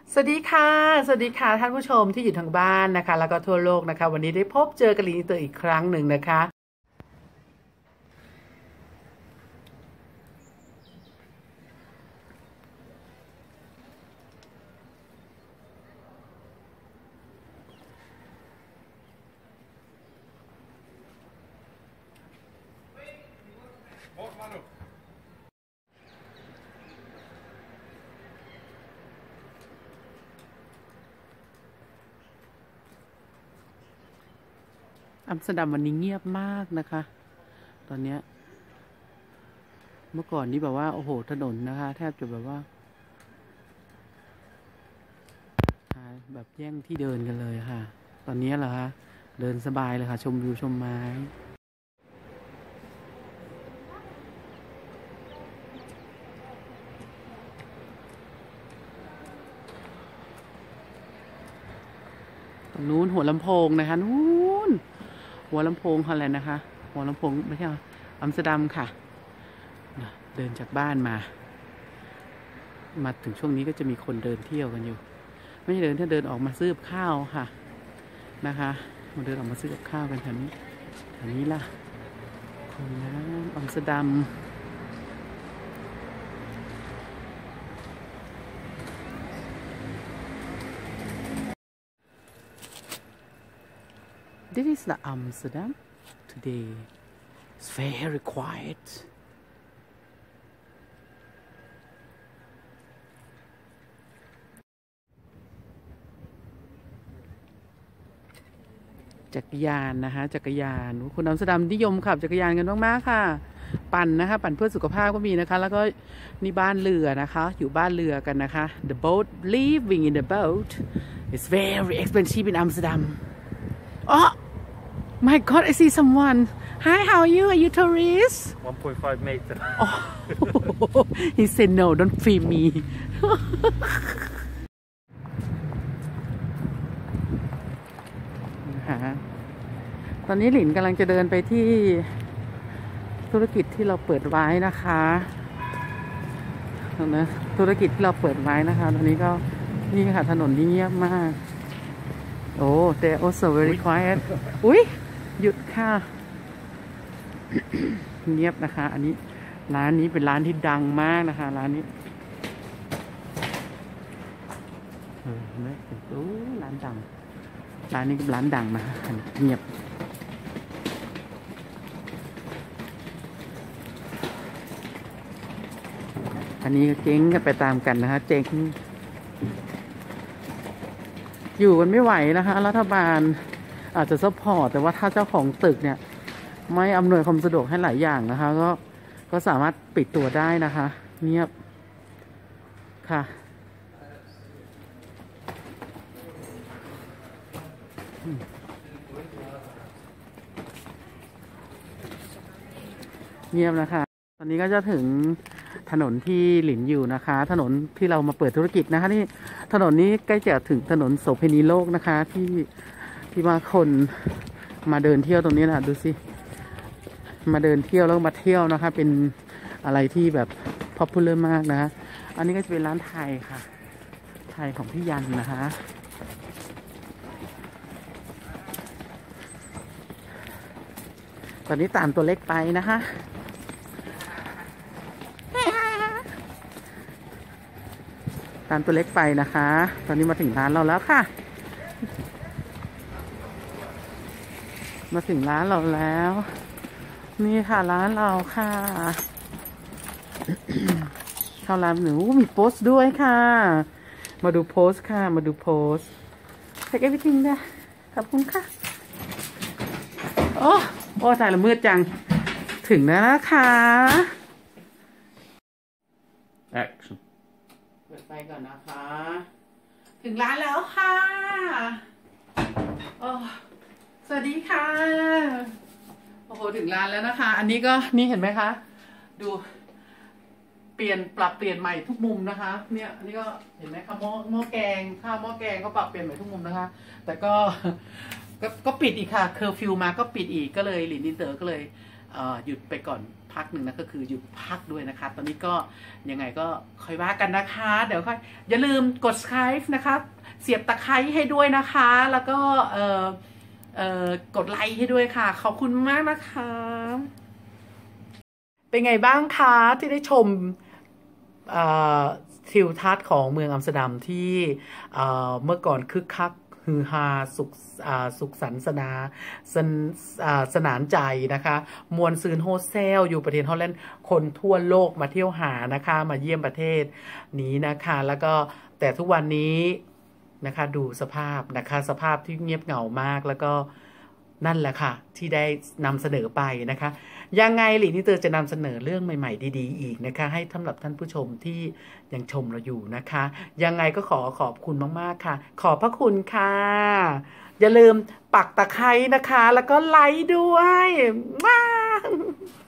สวัสดีค่ะสวัสดีค่ะท่านผู้ชมที่อยู่ทางบ้านนะคะแล้วก็ทั่วโลกนะคะวันนี้ได้พบเจอกับลินเตอร์อีกครั้งหนึ่งนะคะอัมสเตอร์ดัมวันนี้เงียบมากนะคะตอนนี้เมื่อก่อนนี้แบบว่าโอ้โหถนนนะคะแทบจะแบบว่าแบบแย่งที่เดินกันเลยค่ะตอนนี้เหรอคะเดินสบายเลยค่ะชมวิวชมไม้ตรงนู้นหัวลำโพงนะคะนู้นหัวลำโพงอะไรนะคะหัวลำโพงไม่ใช่อัมสเตอร์ดัมค่ะเดินจากบ้านมาถึงช่วงนี้ก็จะมีคนเดินเที่ยวกันอยู่ไม่ใช่เดินถ้าเดินออกมาซื้อกับข้าวค่ะนะคะมาเดินออกมาซื้อกับข้าวกันแถวนี้ล่ะคนนะอัมสเตอร์ดัมThis is the Amsterdam today. It's very quiet. จักรยานนะคะจักรยานคุณอัมสเตอร์ดัมนิยมขับจักรยานกันมากๆค่ะปั่นนะคะปั่นเพื่อสุขภาพก็มีนะคะแล้วก็นี่บ้านเรือนะคะอยู่บ้านเรือกันนะคะ The boat living in the boat is very expensive in Amsterdam. Oh my God! I see someone. Hi, how are you? Are you tourist? 1.5 meter. Oh, he said no. Don't film me. ตอนนี้หลินกำลังจะเดินไปที่ธุรกิจที่เราเปิดไว้นะคะนะธุรกิจที่เราเปิดไว้นะคะตอนนี้ก็นี่ค่ะถนนที่เงียบมากโอ้ they're also very quiet อุ๊ยหยุดค่ะเงียบนะคะอันนี้ร้านนี้เป็นร้านที่ดังมากนะคะร้านนี้เห็นไหมโอ้ร้านดังร้านนี้ร้านดังนะคะเงียบอันนี้เจ๊งกันไปตามกันนะคะเจ๊งอยู่กันไม่ไหวนะคะรัฐบาลอาจจะซัพพอร์ตแต่ว่าถ้าเจ้าของตึกเนี่ยไม่อำนวยความสะดวกให้หลายอย่างนะคะก็สามารถปิดตัวได้นะคะเงียบค่ะเงียบนะคะตอนนี้ก็จะถึงถนนที่หลินอยู่นะคะถนนที่เรามาเปิดธุรกิจนะคะนี่ถนนนี้ใกล้จะถึงถนนโสเภณีโลกนะคะที่มาคนมาเดินเที่ยวตรงนี้นะดูสิมาเดินเที่ยวแล้วมาเที่ยวนะคะเป็นอะไรที่แบบ popular มากนะอันนี้ก็จะเป็นร้านไทยค่ะไทยของพี่ยันนะคะตอนนี้ตามตัวเล็กไปนะคะตามตัวเล็กไปนะคะตอนนี้มาถึงร้านเราแล้วค่ะมาถึงร้านเราแล้วนี่ค่ะร้านเราค่ะเข้าร้านหนูมีโพสต์ด้วยค่ะมาดูโพสต์ค่ะมาดูโพสต์ Take everything นะขอบคุณค่ะโอ้ตายละมืดจังถึงแล้วนะคะ Action. เปิดไฟก่อนนะคะถึงร้านแล้วค่ะโอ้สวัสดีค่ะโอ้โหถึงร้านแล้วนะคะอันนี้ก็นี่เห็นไหมคะดูปรับเปลี่ยนใหม่ทุกมุมนะคะเนี่ยอันนี้ก็เห็นไหมคะหม้อแกงข้าวหม้อแกงก็ปรับเปลี่ยนใหม่ทุกมุมนะคะแต่ก็ปิดอีกค่ะเคอร์ฟิวมาก็ปิดอีกก็เลยหลินอินเตอร์ก็เลยหยุดไปก่อนพักหนึ่งนะก็คือหยุดพักด้วยนะคะตอนนี้ก็ยังไงก็ค่อยว่ากันนะคะเดี๋ยวค่อยอย่าลืมกด subscribe นะคะเสียบตะไคร้ให้ด้วยนะคะแล้วก็กดไลค์ให้ด้วยค่ะขอบคุณมากนะคะเป็นไงบ้างคะที่ได้ชมทิวทัศน์ของเมืองอัมสเตอร์ดัมที่เมื่อก่อนคึกคักฮือฮาสุขสันต์สนานใจนะคะมวลซืนโฮเซลอยู่ประเทศฮอลแลนด์คนทั่วโลกมาเที่ยวหานะคะมาเยี่ยมประเทศนี้นะคะแล้วก็แต่ทุกวันนี้นะคะดูสภาพนะคะสภาพที่เงียบเหงามากแล้วก็นั่นแหละค่ะที่ได้นำเสนอไปนะคะยังไงหลีนี่เตอจะนำเสนอเรื่องใหม่ๆดีๆอีกนะคะให้สำหรับท่านผู้ชมที่ยังชมเราอยู่นะคะยังไงก็ขอบคุณมากๆค่ะขอบพระคุณค่ะอย่าลืมปักตะไคร้นะคะแล้วก็ไลค์ด้วยว้า